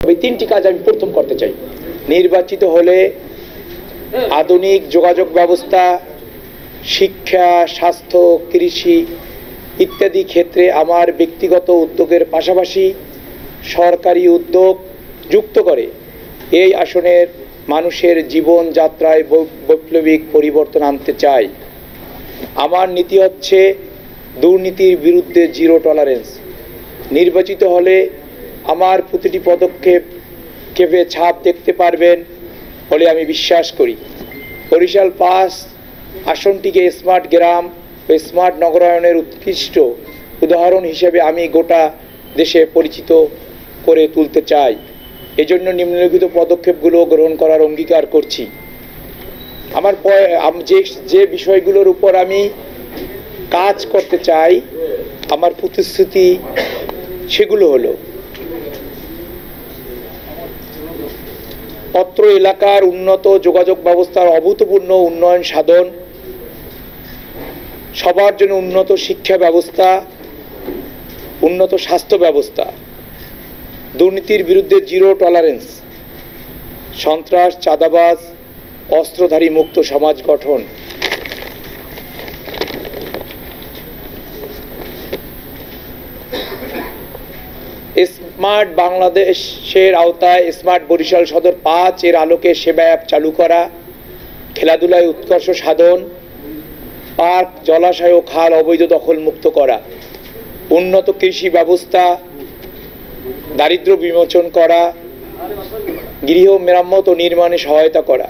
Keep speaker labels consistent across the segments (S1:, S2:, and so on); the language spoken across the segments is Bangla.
S1: ওই তিনটি কাজ আমি প্রথম করতে চাই। নির্বাচিত হলে আধুনিক যোগাযোগ ব্যবস্থা, শিক্ষা, স্বাস্থ্য, কৃষি ইত্যাদি ক্ষেত্রে আমার ব্যক্তিগত উদ্যোগের পাশাপাশি সরকারি উদ্যোগ যুক্ত করে এই আসনের মানুষের জীবনযাত্রায় বৈপ্লবিক পরিবর্তন আনতে চাই। আমার নীতি হচ্ছে দুর্নীতির বিরুদ্ধে জিরো টলারেন্স। নির্বাচিত হলে আমার প্রতিটি পদক্ষেপে ছাপ দেখতে পারবেন বলে আমি বিশ্বাস করি। বরিশাল ৫ আসনটিকে স্মার্ট গ্রাম ও স্মার্ট নগরায়নের উৎকৃষ্ট উদাহরণ হিসেবে আমি গোটা দেশে পরিচিত করে তুলতে চাই। এজন্য নিম্নলিখিত পদক্ষেপগুলো গ্রহণ করার অঙ্গীকার করছি। আমার যে বিষয়গুলোর উপর আমি কাজ করতে চাই, আমার প্রতিশ্রুতি সেগুলো হলো: অত্র এলাকার উন্নত যোগাযোগ ব্যবস্থার অভূতপূর্ণ উন্নয়ন সাধন, সবার জন্য উন্নত শিক্ষা ব্যবস্থা, উন্নত স্বাস্থ্য ব্যবস্থা, দুর্নীতির বিরুদ্ধে জিরো টলারেন্স, সন্ত্রাস, চাঁদাবাজ, অস্ত্রধারী মুক্ত সমাজ গঠন। স্মার্ট বাংলাদেশের আওতায় স্মার্ট বরিশাল সদর ৫ এর আলোকে সেবা অ্যাপ চালু করা, খেলাধুলায় উৎকর্ষ সাধন, পার্ক, জলাশয় ও খাল অবৈধ দখল মুক্ত করা, উন্নত কৃষি ব্যবস্থা, দারিদ্র্য বিমোচন করা, গৃহ মেরামত ও নির্মাণে সহায়তা করা,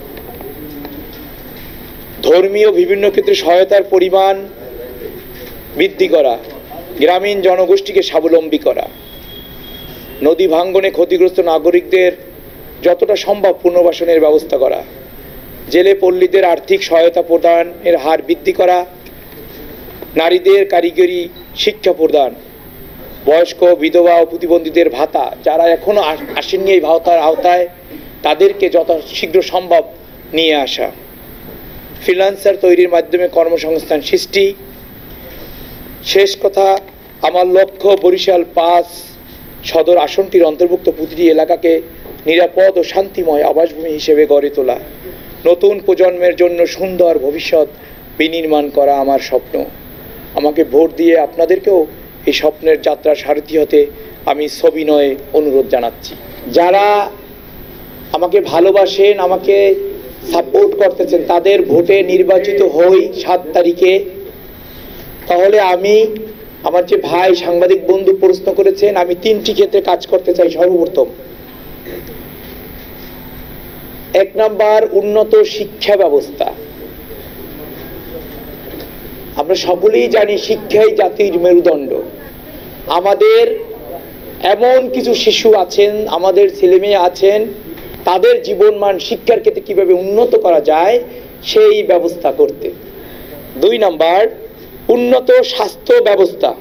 S1: ধর্মীয় বিভিন্ন ক্ষেত্রে সহায়তার পরিমাণ বৃদ্ধি করা, গ্রামীণ জনগোষ্ঠীকে স্বাবলম্বী করা, নদী ভাঙ্গনে ক্ষতিগ্রস্ত নাগরিকদের যতটা সম্ভব পুনর্বাসনের ব্যবস্থা করা, জেলে পল্লীদের আর্থিক সহায়তা প্রদানের হার বৃদ্ধি করা, নারীদের কারিগরি শিক্ষা প্রদান, বয়স্ক, বিধবা ও প্রতিবন্ধীদের ভাতা, যারা এখনো আসেননি এই ভাতার আওতায়, তাদেরকে যত শীঘ্র সম্ভব নিয়ে আসা, ফ্রিল্যান্সার তৈরির মাধ্যমে কর্মসংস্থান সৃষ্টি। শেষ কথা, আমার লক্ষ্য বরিশাল ৫ সদর আসনটির অন্তর্ভুক্ত প্রতিটি এলাকাকে নিরাপদ ও শান্তিময় আবাসভূমি হিসেবে গড়ে তোলা, নতুন প্রজন্মের জন্য সুন্দর ভবিষ্যৎ বিনির্মাণ করা আমার স্বপ্ন। আমাকে ভোট দিয়ে আপনাদেরকেও এই স্বপ্নের যাত্রার সারথি হতে আমি সবিনয়ে অনুরোধ জানাচ্ছি। যারা আমাকে ভালোবাসেন, আমাকে সাপোর্ট করতেছেন, তাদের ভোটে নির্বাচিত হই ৭ তারিখে, তাহলে আমি আমার যে ভাই সাংবাদিক বন্ধু প্রশ্ন করেছেন, আমি ৩টি ক্ষেত্রে কাজ করতে চাই। সর্বপ্রথম, ১ নাম্বার, উন্নত শিক্ষা ব্যবস্থা। আমরা সকলেই জানি শিক্ষাই জাতির মেরুদণ্ড। আমাদের এমন কিছু শিশু আছেন, আমাদের ছেলেমেয়ে আছেন, তাদের জীবনমান শিক্ষার ক্ষেত্রে কিভাবে উন্নত করা যায় সেই ব্যবস্থা করতে। ২ নাম্বার, উন্নত স্বাস্থ্য ব্যবস্থা।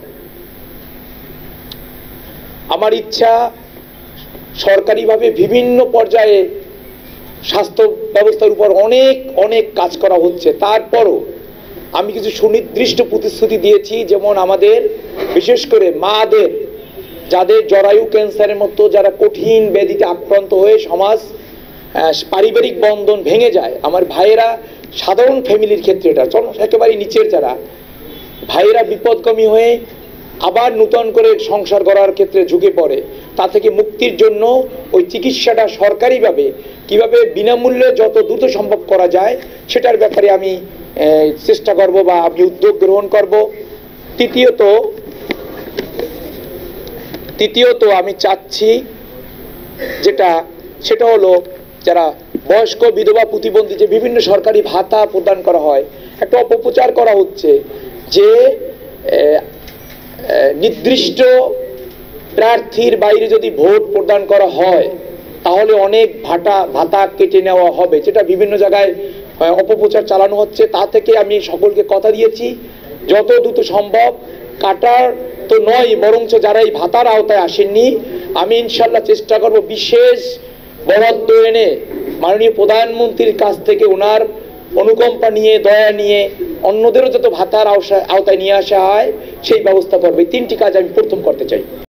S1: আমার ইচ্ছা সরকারিভাবে বিভিন্ন পর্যায়ে স্বাস্থ্য ব্যবস্থার উপর অনেক কাজ করা হচ্ছে। তারপরও আমি কিছু সুনির্দিষ্ট প্রতিশ্রুতি দিয়েছি, যেমন আমাদের বিশেষ করে মাদের, যাদের জরায়ু ক্যান্সারের মতো যারা কঠিন ব্যাধিতে আক্রান্ত হয়ে সমাজ পারিবারিক বন্ধন ভেঙে যায়, আমার ভাইয়েরা, সাধারণ ফ্যামিলির ক্ষেত্রে এটা একেবারে নিচের যারা ভাইয়েরা বিপদগামী হয়ে আবার নূতন করে সংসার গড়ার ক্ষেত্রে ঝুঁকে পড়ে, তা থেকে মুক্তির জন্য ওই চিকিৎসাটা সরকারিভাবে কিভাবে বিনামূল্যে যত দ্রুত সম্ভব করা যায় সেটার ব্যাপারে আমি চেষ্টা করব বা আমি উদ্যোগ গ্রহণ করব। তৃতীয়ত আমি চাচ্ছি সেটা হলো, যারা বয়স্ক, বিধবা, প্রতিবন্ধী যে বিভিন্ন সরকারি ভাতা প্রদান করা হয়, একটা অপপ্রচার করা হচ্ছে যে নির্দিষ্ট প্রার্থীর বাইরে যদি ভোট প্রদান করা হয় তাহলে অনেক ভাতা কেটে নেওয়া হবে, যেটা বিভিন্ন জায়গায় অপপ্রচার চালানো হচ্ছে। তা থেকে আমি সকলকে কথা দিয়েছি, যত দ্রুত সম্ভব কাটার তো নয়, বরঞ্চ যারা এই ভাতার আওতায় আসেননি, আমি ইনশাল্লাহ চেষ্টা করব বিশেষ বরাদ্দ এনে মাননীয় প্রধানমন্ত্রীর কাছ থেকে ওনার অনুকম্পা নিয়ে, দয়া নিয়ে অন্যদেরও যত ভাতার আওতায় নিয়ে আসা হয় সেই ব্যবস্থা করবে। 3টি কাজ আমি প্রথম করতে চাই।